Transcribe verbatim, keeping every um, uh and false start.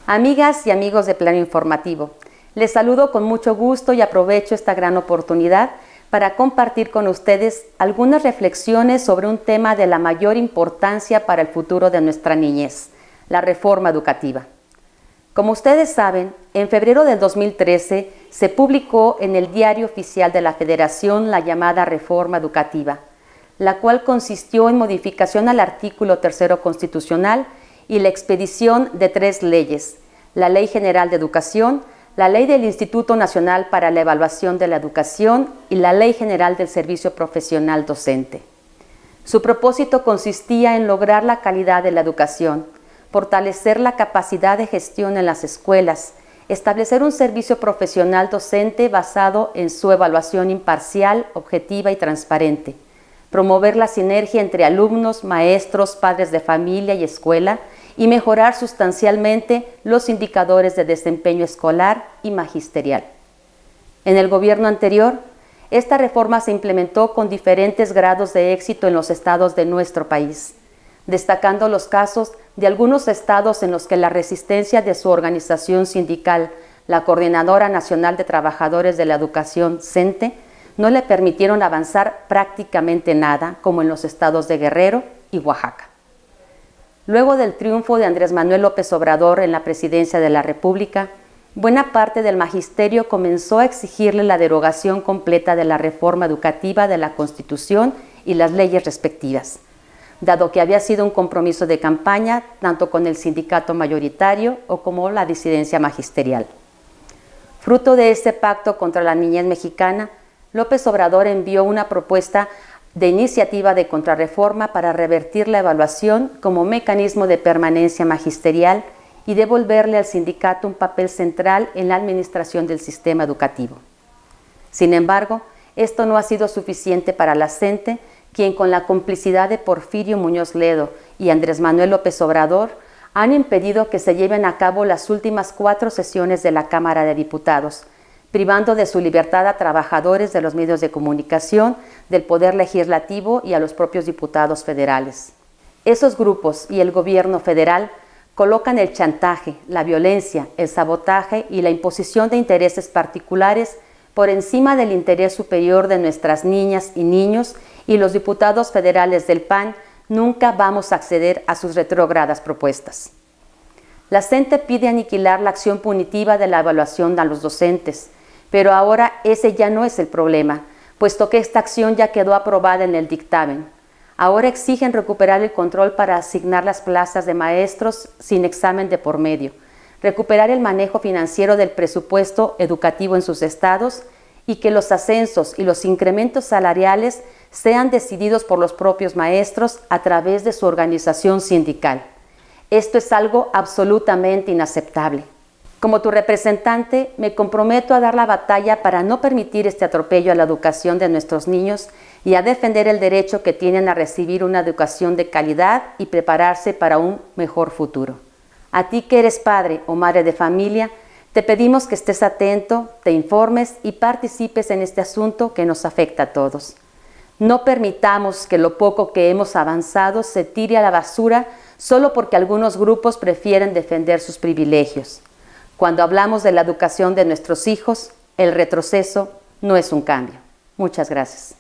Amigas y amigos de Plano Informativo, les saludo con mucho gusto y aprovecho esta gran oportunidad para compartir con ustedes algunas reflexiones sobre un tema de la mayor importancia para el futuro de nuestra niñez, la reforma educativa. Como ustedes saben, en febrero del dos mil trece se publicó en el Diario Oficial de la Federación la llamada Reforma Educativa, la cual consistió en modificación al artículo tercero constitucional y la expedición de tres leyes: la Ley General de Educación, la Ley del Instituto Nacional para la Evaluación de la Educación y la Ley General del Servicio Profesional Docente. Su propósito consistía en lograr la calidad de la educación, fortalecer la capacidad de gestión en las escuelas, establecer un servicio profesional docente basado en su evaluación imparcial, objetiva y transparente, promover la sinergia entre alumnos, maestros, padres de familia y escuela y mejorar sustancialmente los indicadores de desempeño escolar y magisterial. En el gobierno anterior, esta reforma se implementó con diferentes grados de éxito en los estados de nuestro país, destacando los casos de algunos estados en los que la resistencia de su organización sindical, la Coordinadora Nacional de Trabajadores de la Educación, CENTE, no le permitieron avanzar prácticamente nada, como en los estados de Guerrero y Oaxaca. Luego del triunfo de Andrés Manuel López Obrador en la presidencia de la República, buena parte del magisterio comenzó a exigirle la derogación completa de la reforma educativa de la Constitución y las leyes respectivas, dado que había sido un compromiso de campaña tanto con el sindicato mayoritario o como la disidencia magisterial. Fruto de este pacto contra la niñez mexicana, López Obrador envió una propuesta de iniciativa de contrarreforma para revertir la evaluación como mecanismo de permanencia magisterial y devolverle al sindicato un papel central en la administración del sistema educativo. Sin embargo, esto no ha sido suficiente para la CENTE, quien con la complicidad de Porfirio Muñoz Ledo y Andrés Manuel López Obrador han impedido que se lleven a cabo las últimas cuatro sesiones de la Cámara de Diputados, privando de su libertad a trabajadores de los medios de comunicación, del Poder Legislativo y a los propios diputados federales. Esos grupos y el gobierno federal colocan el chantaje, la violencia, el sabotaje y la imposición de intereses particulares por encima del interés superior de nuestras niñas y niños, y los diputados federales del P A N nunca vamos a acceder a sus retrógradas propuestas. La CENTE pide aniquilar la acción punitiva de la evaluación a los docentes, pero ahora ese ya no es el problema, puesto que esta acción ya quedó aprobada en el dictamen. Ahora exigen recuperar el control para asignar las plazas de maestros sin examen de por medio, recuperar el manejo financiero del presupuesto educativo en sus estados y que los ascensos y los incrementos salariales sean decididos por los propios maestros a través de su organización sindical. Esto es algo absolutamente inaceptable. Como tu representante, me comprometo a dar la batalla para no permitir este atropello a la educación de nuestros niños y a defender el derecho que tienen a recibir una educación de calidad y prepararse para un mejor futuro. A ti que eres padre o madre de familia, te pedimos que estés atento, te informes y participes en este asunto que nos afecta a todos. No permitamos que lo poco que hemos avanzado se tire a la basura solo porque algunos grupos prefieren defender sus privilegios. Cuando hablamos de la educación de nuestros hijos, el retroceso no es un cambio. Muchas gracias.